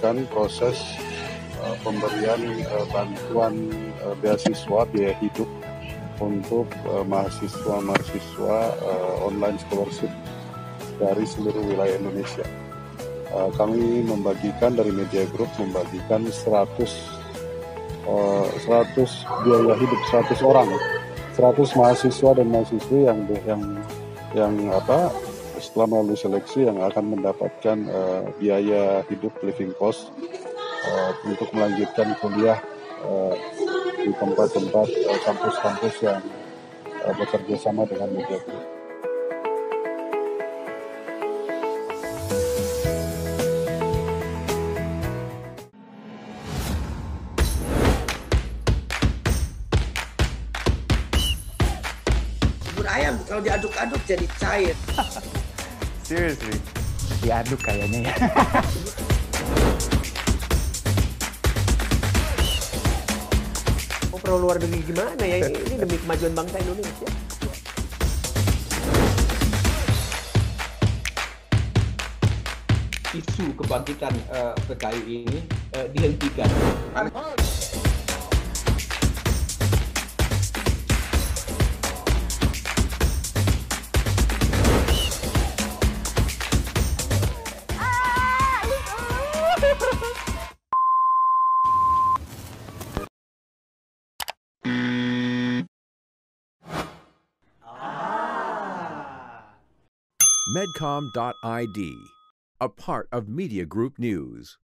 melakukan proses pemberian bantuan beasiswa biaya hidup untuk mahasiswa-mahasiswa online scholarship dari seluruh wilayah Indonesia. Kami membagikan dari Media Group membagikan 100 biaya hidup 100 orang, 100 mahasiswa dan mahasiswi yang setelah melalui seleksi yang akan mendapatkan biaya hidup living cost untuk melanjutkan kuliah di tempat-tempat kampus-kampus yang bekerja sama dengan Media Group. Bubur ayam kalau diaduk-aduk jadi cair. Seriously, diaduk kayaknya ya. Mau perlu luar negeri gimana ya? Ini demi kemajuan bangsa Indonesia. Isu kebangkitan PKI ini dihentikan. Medcom.id, a part of Media Group News.